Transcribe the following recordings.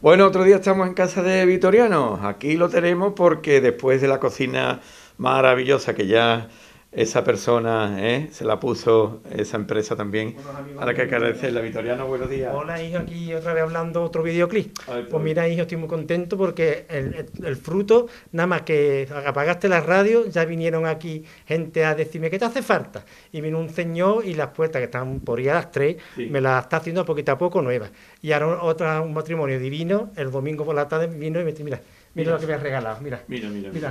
Bueno, otro día estamos en casa de Vitoriano. Aquí lo tenemos porque después de la cocina maravillosa que ya esa persona se la puso, esa empresa también, a la que agradecerle. Vitoriano, buenos días. Hola, hijo, aquí otra vez hablando otro videoclip. Pues mira, hijo, estoy muy contento porque el fruto, nada más que apagaste la radio, ya vinieron aquí gente a decirme ¿qué te hace falta? Y vino un señor y las puertas que están por ir a las 3, Sí. me las está haciendo poquito a poco nuevas. Y ahora un matrimonio divino, el domingo por la tarde vino y me dice, mira lo que me has regalado, mira. Mira,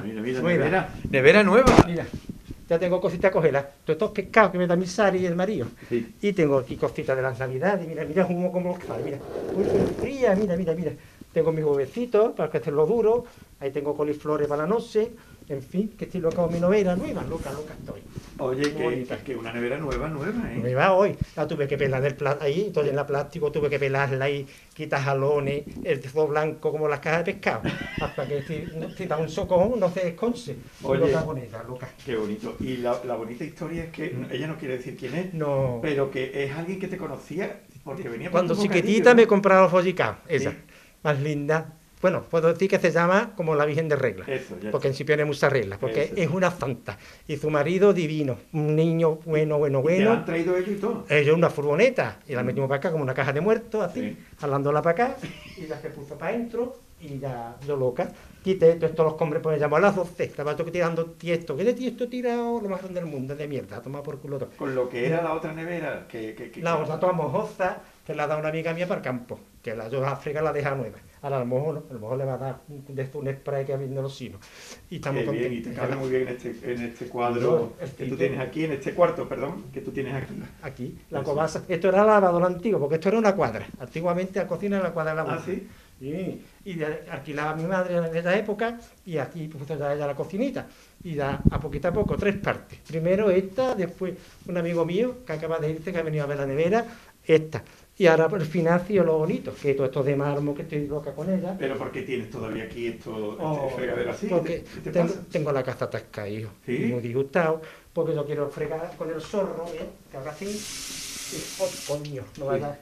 Nueva. nevera nueva. Mira, ya tengo cositas a cogerlas. Todos estos pescados que me da mi Sari y el marido. Sí. Y tengo aquí cositas de la Navidad. Y mira cómo sale, mira. Muy fría, mira. Tengo mis huevecitos para que estén lo duro. Ahí tengo coliflores para la noche. En fin, que estoy loca con mi novela nueva. Loca estoy. Oye, que una nevera nueva, ¿eh? Nueva hoy. La tuve que pelar del plástico ahí, estoy en la plástico, tuve que pelarla y quitar jalones, el tezo blanco como las cajas de pescado. Hasta que si da un socón no se esconce. Oye, Loca. Qué bonito. Y la bonita historia es que ella no quiere decir quién es, No. pero que es alguien que te conocía porque venía por Cuando tu chiquitita bocadillo, me ¿no? compraba los follicados, esa, Sí. más linda. Bueno, puedo decir que se llama como la Virgen de Regla, Eso, ya porque en sí tiene muchas reglas, porque Eso. es una santa. Y su marido divino, un niño bueno. ¿Y te la han traído ellos y todo? Ellos una furgoneta, y la metimos para acá como una caja de muertos, así, Sí. jalándola para acá, y la se puso para adentro, y ya yo loca. Quité todos estos los hombres, pues me llamó a las 12, estaba yo tirando tiesto. ¿Qué de tiesto tirado? Lo más grande del mundo, de mierda, toma por culo todo. Con lo que era la otra nevera, La otra toda mojosa, que la da una amiga mía para el campo, que la yo a fregar la deja nueva. Ahora al mojo no, el mojo le va a dar un spray que viene de los sinos. Y estamos Qué bien, y te cabe muy bien en este cuadro que tú tienes aquí, en este cuarto, perdón, que tú tienes aquí. Aquí, la Eso. cobasa. Esto era lavadora antiguo, porque esto era una cuadra. Antiguamente la cocina era la cuadra de la ¿Ah, mujer. sí? Sí, y alquilaba a mi madre en esa época y aquí puso ya ella la cocinita. Y da a poco 3 partes. Primero esta, después un amigo mío que acaba de irse, que ha venido a ver la nevera, esta. Y ahora por el final ha sido lo bonito, que todo esto de mármol, que estoy loca con ella. Pero ¿por qué tienes todavía aquí esto, Oh, este fregadero así? porque ¿Qué te tengo, pasa? tengo la casa atascada, hijo. ¿Sí? Y muy disgustado, porque yo quiero fregar con el zorro, ¿eh? Que haga así. Y, oh, coño, no vaya.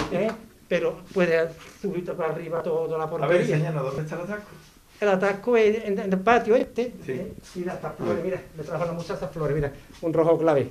Pero puede subir para arriba toda la A ver, porquería. enséñanos, ¿dónde está el atasco? El atasco es en el patio este. Sí. Mira estas flores, mira, me trajo la muchacha flores, mira, un rojo clave.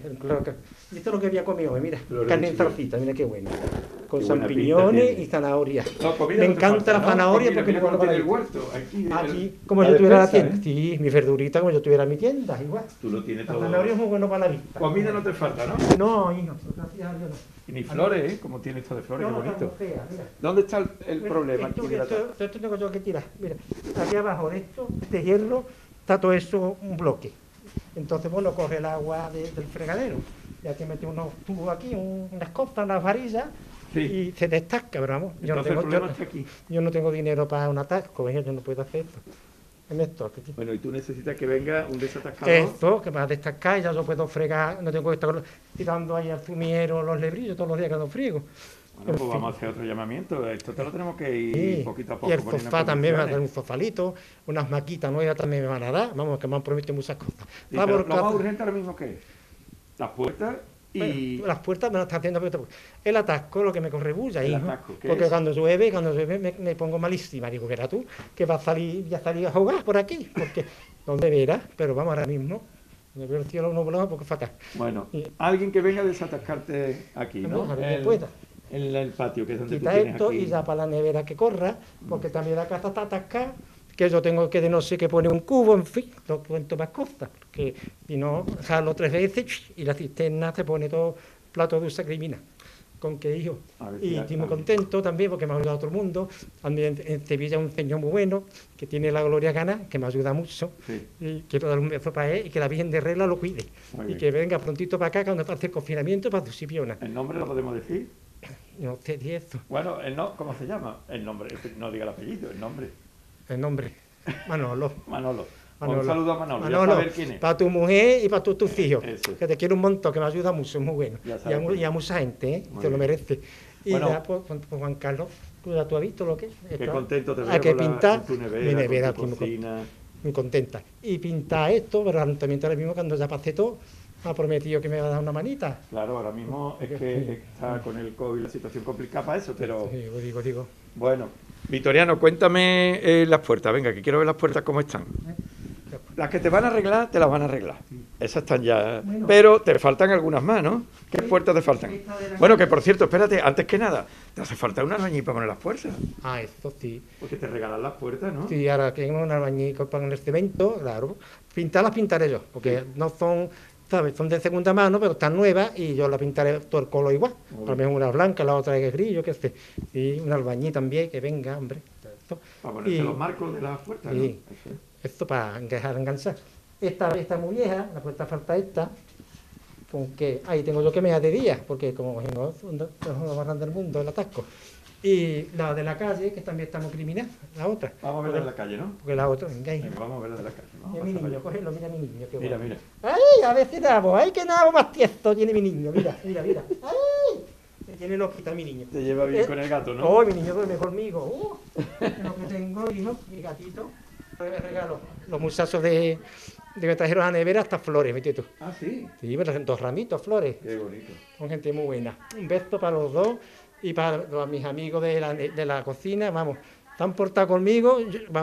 Y esto es lo que había comido hoy, mira, Flores carne de en chicle. salsita, mira qué bueno. Con Qué buena pinta champiñones tiene. y zanahoria. No, comida Me no te encanta falta, la ¿no? zanahoria Comida, porque mira me cómo guarda tiene el la huerto. Aquí, como yo tuviera la despensa, tienda. Sí, mi verdurita como yo tuviera mi tienda, igual. Tú lo tienes La todo. zanahoria es muy bueno para la vista. Comida no te falta, ¿no? No, hijo, gracias a Dios no. Y ni flores, ¿eh? Como tiene esto de flores, No, qué está muy bonito. fea, mira. ¿Dónde está el problema Esto, aquí del atasco? esto tengo yo que tirar. Mira, aquí abajo de esto, este hierro, está todo eso un bloque. Entonces, bueno, coge el agua del fregadero. Y aquí mete unos tubos aquí, unas costas, unas varillas, Sí. y se destaca, pero vamos. Entonces el problema está aquí. Yo no tengo dinero para un atasco, yo no puedo hacer esto. En esto, aquí. Bueno, y tú necesitas que venga un desatascador. Esto, que me va a destacar, ya yo puedo fregar, no tengo que estar tirando ahí al fumiero los lebrillos todos los días que no friego. Bueno, pues vamos a hacer otro llamamiento. Esto te lo tenemos que ir Sí, poquito a poco. y el poniendo sofá en también me va a dar condiciones. un sofalito, unas maquitas nuevas también me van a dar, vamos, que me han prometido muchas cosas. Sí, Va pero por lo más casa- urgente ahora mismo que es las puertas y Bueno, las puertas me las está haciendo, pero el atasco, lo que me corre bulla, el hijo. atasco. ¿Qué Porque es? cuando llueve me pongo malísima. Digo, verás tú, que va a salir a jugar por aquí, porque donde verás, pero vamos ahora mismo. Me veo el cielo nublado porque es fatal. Bueno, Y- alguien que venga a desatascarte aquí, ¿no? Vamos a ver que pueda. En el patio, que es donde Quita tú tienes esto aquí. y ya para la nevera que corra, porque también la casa está atascada, que yo tengo que de no sé qué poner un cubo, en fin, no cuento más cosas, porque si no, jalo 3 veces y la cisterna se pone todo plato de usa criminal. ¿Con qué hijo? A ver Y si estoy muy alguien- contento también porque me ha ayudado todo el mundo. También en Sevilla un señor muy bueno, que tiene la gloria gana, que me ayuda mucho. Sí, Y quiero dar un beso para él y que la Virgen de Regla lo cuide. muy Y bien. que venga prontito para acá cuando pase el confinamiento para su Sipiona. ¿El nombre lo podemos decir? No sé si eso. Bueno, ¿cómo se llama? El nombre, no diga el apellido, el nombre. El nombre. Manolo. Manolo. Manolo. Un saludo a Manolo, ya Manolo, saber quién es. para tu mujer y para tus hijos, Eso. que te quiero un montón, que me ayuda mucho, es muy bueno. Ya Y sabes quién y a mucha gente, Muy se lo bien. merece. Y Bueno. ya, pues, Juan Carlos, ¿tú has visto lo que es? Qué contento te veo Hay que con la- pintar con tu nevera, mi nevera, con tu aquí cocina. muy contenta. Y pintar esto, pero también ahora mismo cuando ya pasé todo, me ha prometido que me va a dar una manita. Claro, ahora mismo es que está con el COVID la situación complicada para eso, pero Digo. Bueno, Vitoriano, cuéntame las puertas. Venga, que quiero ver las puertas cómo están. Las que te van a arreglar, te las van a arreglar. Esas están ya. Bueno. Pero te faltan algunas más, ¿no? ¿Qué Sí. puertas te faltan? Esta de la- Bueno, que por cierto, espérate, antes que nada, te hace falta un albañil para poner las puertas. Ah, esto sí. Porque te regalan las puertas, ¿no? Sí, ahora que tengo un albañil para el cemento, claro. Pintarlas pintaré yo, porque Sí. no son, ¿sabes? Son de segunda mano, pero están nuevas y yo las pintaré todo el color igual. Muy A lo mejor una blanca, la otra es gris, yo qué sé. Y un albañil también, que venga, hombre. Esto, Para ponerse Y- los marcos de las puertas, ¿no? Sí. Eso es. esto para dejar enganchar. Esta es muy vieja, la puerta falta esta. Con que ahí tengo yo que me da de día, porque como vengo lo más grande del mundo, el atasco. Y la de la calle, que también estamos criminal, la otra. Vamos a verla en la calle, ¿no? Porque la otra, venga ahí. Venga, vamos a verla de la calle. Vamos Mira a mi pasar niño, para allá. cógelo, mira mi niño, qué Mira, bueno. mira. ¡Ay, a ver si nabo! ¡Ay, qué nabo más tiesto tiene mi niño! Mira, mira, mira. ¡Ay! Me tiene loquita mi niño. Te lleva bien con el gato, ¿no? ¡Oh, mi niño duerme conmigo! Lo que tengo, hijo, mi gatito. Me regalo los muchachos de que me trajeron a la nevera hasta flores, ¿me entiendes tú? Ah, sí. Sí, me trajeron 2 ramitos, flores. Qué bonito. Son gente muy buena. Un beso para los dos y para mis amigos de la cocina, vamos. Se han portado conmigo,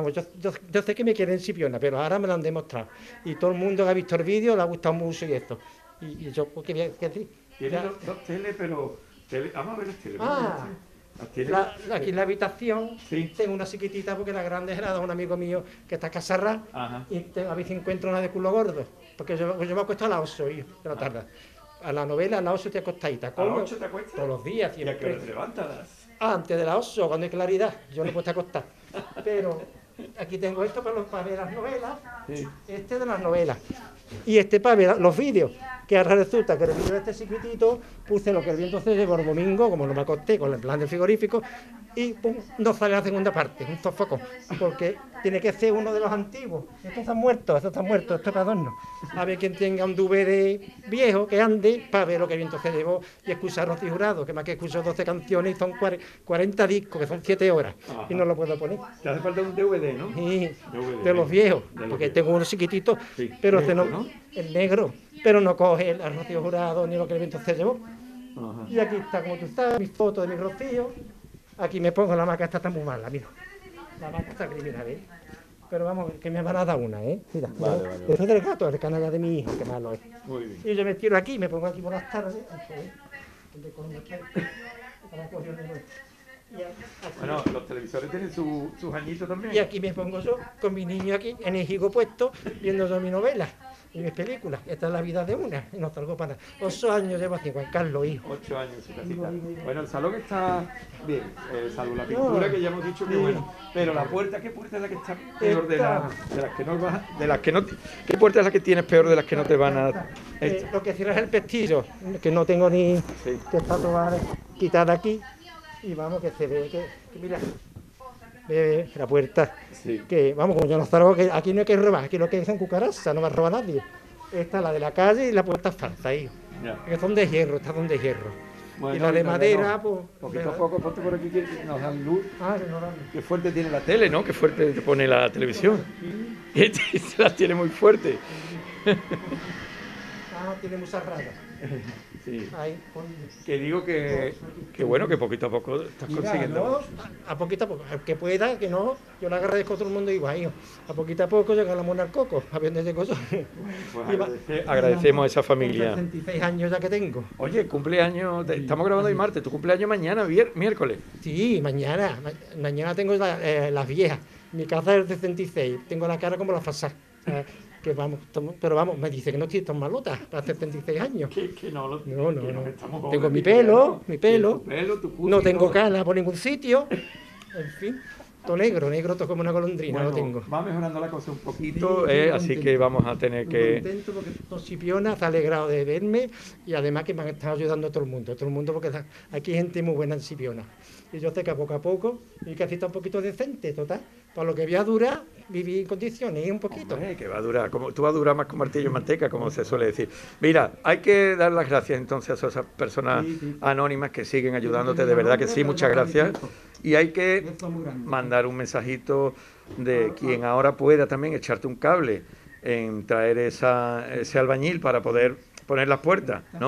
yo sé que me quieren Chipiona, pero ahora me lo han demostrado. Y todo el mundo que ha visto el vídeo le ha gustado mucho y esto. Y yo, pues, ¿qué voy a decir? Tiene Ya- dos teles, pero... Vamos a ver las teles. Ah, Las teles. aquí en la habitación Sí. tengo una chiquitita porque la grande es la de un amigo mío que está casarra Ajá. y a ver si encuentro una de culo gordo. Porque yo me acuesto a las 8 de la tarde. A la novela a las 8 te acostadita. ¿A las 8 te acuestas? Todos los días, ¿Y a qué hora siempre. te levantas? Antes de las 8, cuando hay claridad, yo no puedo acostar. Pero aquí tengo esto para ver las novelas, Sí. este de las novelas. Y este para ver los vídeos, que ahora resulta que en el vídeo de este chiquitito puse lo que el viento se llevó el domingo, como no me acosté con el plan del frigorífico, y pum, no sale la segunda parte, un sofocón, porque tiene que ser uno de los antiguos. Estos están muertos, esto es para adorno. A ver quién tenga un DVD viejo que ande para ver lo que el viento se llevó y escuchar Rocío Jurado, que más que escucho 12 canciones y son 40 discos, que son 7 horas, Ajá. y no lo puedo poner. Te hace falta un DVD, ¿no? Sí, DVD, de los viejos, de los porque viejos. tengo unos chiquititos, Sí, pero este, este ¿no? el negro, pero no coge el Rocío Jurado ni lo que el viento se llevó. Ajá. Y aquí está, como tú sabes, mi foto de mi Rocío. Aquí me pongo, la maca está muy mala, mira. La maca está criminal, ¿eh? Pero vamos, que me van a dar una, ¿eh? Mira, Vale, mira, vale, eso es del gato, el canalla de mi hijo, qué malo es. Muy bien. Y yo me tiro aquí, me pongo aquí por las tardes. ¿Dónde coño está? Para coger el número. Y aquí- Bueno, los televisores tienen sus añitos también. Y aquí me pongo yo, con mi niño aquí, en el higo puesto, viendo yo mi novela y mis películas. Esta es la vida de una, y no salgo para nada. 8 años llevo aquí, Juan Carlos, hijo. 8 años su casita. Digo. Bueno, el salón está bien, salvo la pintura No. que ya hemos dicho que Sí. bueno. Pero la puerta, ¿qué puerta es la que está peor de, Esta. de las que no vas, de las que no? ¿Qué puerta es la que tienes peor de las que no te van a? Esta. Lo que cierra es el pestillo, que no tengo ni... Sí. que está toda quitada aquí. Y vamos, que se ve que mira, ve la puerta. Sí. Que vamos, como yo no salgo, que aquí no hay que robar, aquí lo que son cucarachas, no va a robar nadie. Esta es la de la calle y la puerta falsa ahí. Ya. Que son de hierro, estas son de hierro. Bueno, y la de no, madera, no. pues. Poquito a poco, ponte por aquí que nos dan luz. Ah, que no la- Qué fuerte tiene la tele, ¿no? Qué fuerte te pone la televisión. Y este se la tiene muy fuerte. Ah, tiene muchas raras. Sí. Ahí, pon- Que digo que bueno, que poquito a poco estás Mira, consiguiendo. no, a poquito a poco, al que pueda, que no, yo le agradezco a todo el mundo igual, hijo. A poquito a poco llega la mona al coco, a ver dónde llego yo. Pues Y va- agradecemos a esa Con familia. 66 años ya que tengo. Oye, cumpleaños, estamos grabando hoy martes, tu cumpleaños mañana, miércoles. Sí, mañana tengo las viejas. Mi casa es de 66, tengo la cara como la fasada. Que vamos, pero vamos, me dice que no estoy tan malota para 76 años. Que no, No, no, que no. estamos Tengo jóvenes, mi que ya pelo, no. mi pelo. Tu pelo, tu cutis No y tengo todo. canas por ningún sitio. En fin, todo negro, todo como una golondrina, Bueno, lo tengo. va mejorando la cosa un poquito, Sí, así contento. que vamos a tener Muy que... contento porque los Chipiona se ha alegrado de verme y además que me han estado ayudando a todo el mundo porque aquí hay gente muy buena en Chipiona. Y yo sé que a poco, mi casita un poquito decente, total, para lo que voy a durar, vivir en condiciones, un poquito. Hombre, que va a durar, como, tú vas a durar más con martillo y manteca, como se suele decir. Mira, hay que dar las gracias entonces a esas personas Sí, sí. anónimas que siguen ayudándote, de verdad que sí, muchas gracias. Y hay que mandar un mensajito de quien ahora pueda también echarte un cable en traer ese albañil para poder poner las puertas, ¿no?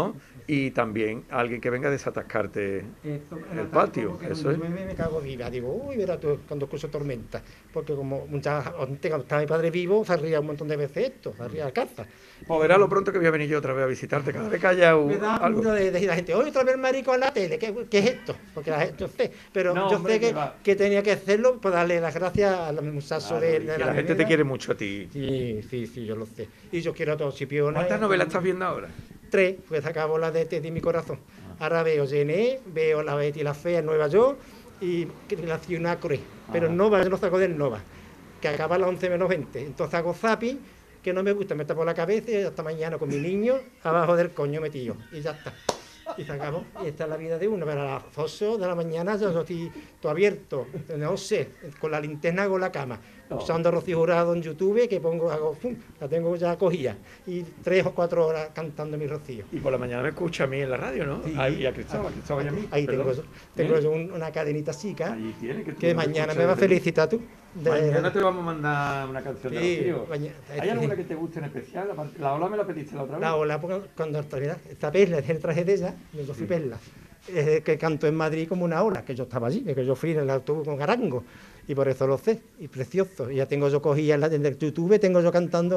y también alguien que venga a desatascarte el patio. Eso es. Me cago viva, digo, uy, verás tú cuando escucho tormenta, porque como antes cuando estaba mi padre vivo, se ría un montón de veces esto, se ría a casa. Pues verás lo pronto que voy a venir yo otra vez a visitarte, cada vez que haya Me da algo. apuro de decir a la gente, oye, otra vez el marico en la tele, ¿qué es esto? Porque la gente, yo sé, pero No, yo hombre, sé que tenía que hacerlo, pues darle las gracias a los muchachos Claro, de y que la la gente te nevera. quiere mucho a ti. Sí, yo lo sé. Y yo quiero a todos Chipiona. ¿Cuántas novelas estás viendo ahora? 3, pues acabo la de Te di mi corazón. Ahora veo Gené, veo La Betty la Fea en Nueva York y La Ciudad Cruel. Pero Nova, yo lo saco del Nova, que acaba a las 11 menos 20. Entonces hago zapping, que no me gusta, me tapo la cabeza y hasta mañana con mi niño abajo del coño metido. Y ya está. Y se acabó. Y esta es la vida de uno. Pero a las 8 de la mañana yo estoy todo abierto, no sé, con la linterna hago la cama. Usando Rocío Jurado en YouTube, que la tengo ya cogida. Y 3 o 4 horas cantando mi Rocío. Y por la mañana me escucha a mí en la radio, ¿no? Sí. Ahí, y a Cristóbal y a mí. Ahí perdón. tengo yo una cadenita chica Ahí tiene, tú que me mañana escuchas me va a desde- felicitar tú. Mañana te vamos a mandar una canción de Sí, Rocío. mañana- ¿Hay alguna que te guste en especial? La ola me la pediste la otra vez. La ola, porque cuando esta Perla es el traje de ella, yo fui Perla, que cantó en Madrid como una ola, que yo estaba allí, que yo fui en el autobús con Arango, y por eso lo sé, y precioso. Y ya tengo yo cogida en el YouTube, tengo yo cantando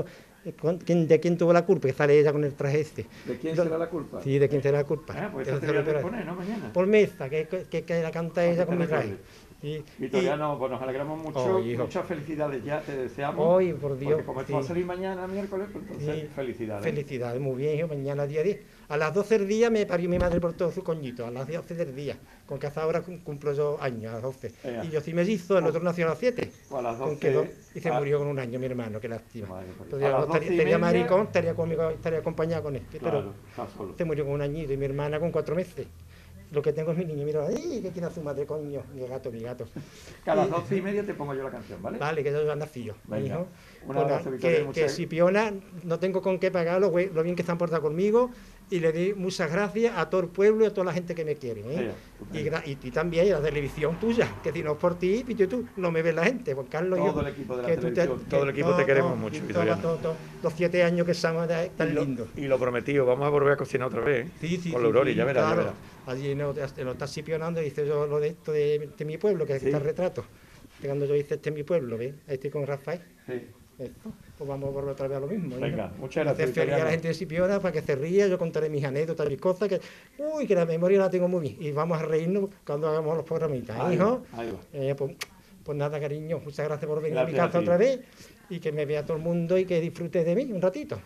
de quién tuvo la culpa, que sale ella con el traje este. ¿De quién será la culpa? Sí, de quién será la culpa. Pues esa te voy a poner, ¿no? Mañana. Por Mesa, que la canta ella que con te mi traje. recuerde. Y- Vitoriano, pues nos alegramos mucho, hijo. muchas felicidades ya, te deseamos. Hoy, por Dios, Porque como esto va a sí. salir mañana, miércoles, pues entonces Sí. felicidades. Felicidades, muy bien, hijo, mañana día 10. A las 12 del día me parió mi madre por todo su coñito, a las 12 del día, con que hasta ahora cumplo yo años, a las 12. Ea. Y yo sí mellizo, el otro nació a las 7. Pues a las Con 12, que y se a- murió con un año mi hermano, qué lástima. Vale, pues, Pero a ya las no 12 y estaría media- maricón, estaría conmigo, estaría acompañado con él. Pero Claro, está solo. se murió con un añito y mi hermana con 4 meses. Lo que tengo es mi niño, mira, ¡ay, qué tiene a su madre, coño! Mi gato, mi gato. Que a las 12:30 te pongo yo la canción, ¿vale? Vale, que yo nací yo. Venga. Hijo. Un Pues abrazo, nada, Victoria, que muchas- Sipiona no tengo con qué pagar lo bien que se han portado conmigo y le doy muchas gracias a todo el pueblo y a toda la gente que me quiere. ¿eh? Sí, Y también a la televisión tuya, que si no es por ti, tú no me ves la gente, Juan Carlos. Todo el equipo de la que tú televisión, todo el equipo te queremos mucho, y Victoriano. los 7 años que somos tan lindos. Y lo prometido, vamos a volver a cocinar otra vez, ¿eh? Sí, Con la Aurora, sí, ya verás, claro. ya verás. Allí lo está sipionando, dice yo lo de esto de mi pueblo, que Sí. está el retrato. Cuando yo hice mi pueblo, ¿ves? Ahí estoy con Rafael. Sí. Esto, pues vamos a volver otra vez a lo mismo. Venga, ¿no? muchas gracias, Hacer feliz a Victoriano. la gente de Sipiona para que se ría, yo contaré mis anécdotas, mis cosas, que la memoria la tengo muy bien. Y vamos a reírnos cuando hagamos los programitas, Ahí hijo. va, ahí va. Pues nada, cariño, muchas gracias por venir Gracias a mi a casa ti. otra vez y que me vea todo el mundo y que disfrute de mí un ratito.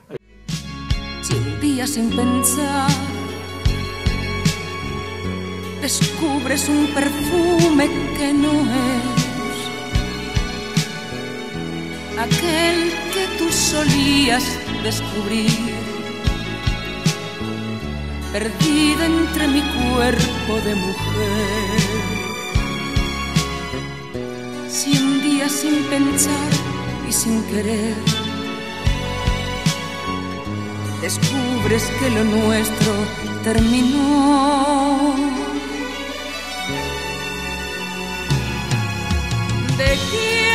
Si un día sin pensar descubres un perfume que no es aquel que tú solías descubrir, perdida entre mi cuerpo de mujer. Si un día sin pensar y sin querer descubres que lo nuestro terminó, ¿de quién